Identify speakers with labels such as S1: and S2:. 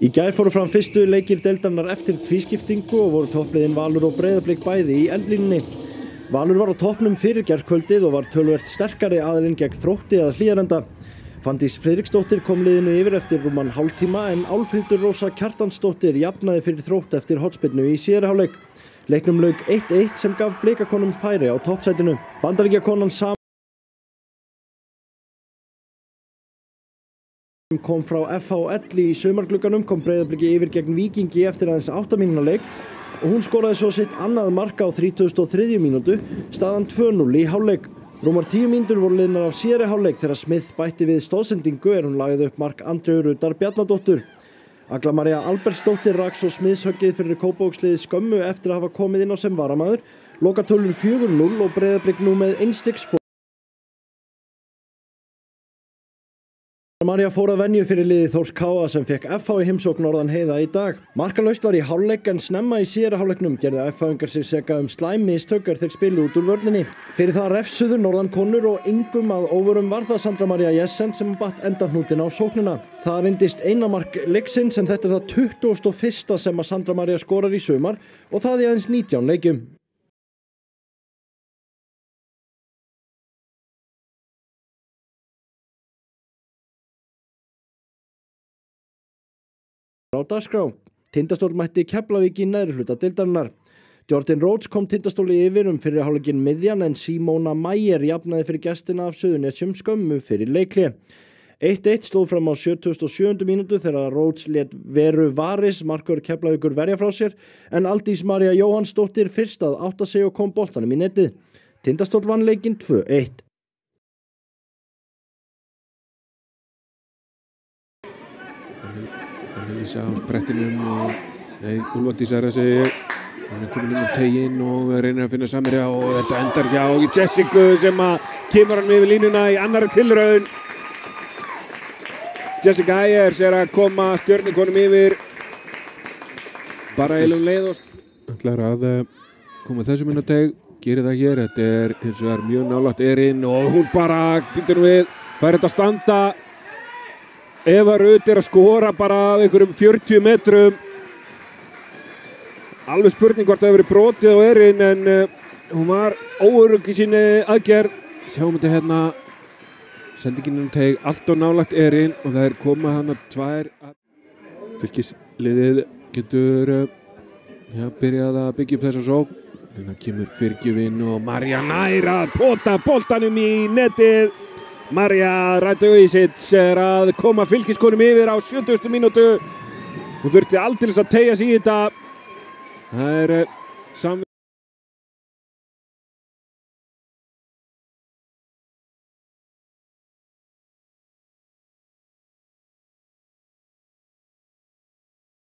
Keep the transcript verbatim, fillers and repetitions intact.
S1: Í gær fóru fram fyrstu leikir deildarinnar eftir tvískiptingu og voru toppliðin Valur og Breiðablik bæði í eldlínunni. Valur var á toppnum fyrir gærkvöldið og var töluvert sterkari aðilinn gegn Þrótti að Hlíðarenda. Fanndís Friðriksdóttir kom liðinu yfir eftir rúman hálftíma en Álfhildur Rósa Kjartansdóttir jafnaði fyrir Þrótt eftir hornspyrnu í síðari hálfleik. Leiknum lauk eitt eitt sem gaf Blikakonum færi á toppsætinu. Bandaríkjakonan Sam kom frá F H L í sumarglugganum kom Breiðabliki yfir gegn Víkingi eftir aðeins átta mínútna leik og hún skoraði svo sitt annað mark á þrítugasta og þriðju mínútu, staðan tvö núll í hálfleik. Rúmar tíu mínútur voru liðnar af síðari hálfleik þegar Smith bætti við stóðsendingu er hún lagði upp mark Andreu Rudar Bjarnadóttur. Agla María Albertsdóttir rak svo smiðshöggið fyrir Kópavogsliðið skömmu eftir að hafa komið inn á sem varamaður. Lokatölur fjögur núll og Breiðablik nú með einstigs fór. María fór að venju fyrir liðið Þórs K A sem fekk F H í heimsókn norðan heiða í dag. Markalaust var í hálfleik en snemma í síðari hálfleiknum gerðu F H-ingar sig seka um slæm mistök er þeir spiluðu út úr vörninni. Fyrir það refsuðu norðan konur og engum að óvörum var það Sandra María Jessen sem batt endahnútinn á sóknina. Það reyndist eina mark leiksins en þetta er það tuttugasta og fyrsta sem að Sandra María skorar í sumar og það í aðeins nítján leikjum. Á dagskrá. Tindastóll mætti Keflavík í neðri hluta deildarinnar. Jordan Rhodes kom Tindastóli yfir um fyrri hálfleikinn miðjan en Simona Maier jafnaði fyrir gestina af Suðurnesjum skömmu fyrir leikhlé. eitt eitt stóð fram á sjötugasta og sjöundu mínútu þegar Rhodes lét Veru Varis markvörð Keflavíkur verja frá sér en Aldís María Jóhannsdóttir fyrst að átta sig og kom boltanum í netið. Tindastóll vann leikinn tvö eitt.
S2: Lísa á sprettinum og Úlfardís er að segja hann er komin inn á teginn og reynir að finna Samherja og þetta endar hjá Jessica sem að kemur hann yfir línuna í annarri tilraun. Jessica Ayers er að koma Stjörnukonum yfir bara eilum leiðost ætlar að koma þessum inn á teg gerir það hér, þetta er hins vegar mjög nálægt erinn og hún bara býtur við, fær þetta standa. Eva Rut er að skora bara af einhverjum fjörutíu metrum. Alveg spurning hvort það hefur verið brotið á erinn en uh, hún var óörugg í sinni aðgerð. Sjáum þetta hérna. Sendingin um teg allt og nálægt erinn og það er komað hana tvær. Fylkisliðið getur uh, já, byrjað að byggja upp þessa sókn. Hérna kemur Fyrkjuvin og Marja nær að pota boltanum í netið. Marja Radojicic er að koma Fylkiskonum yfir á sjötugustu mínútu. Hún þurfti aldeilis að teygja sig í þetta. Það er Sam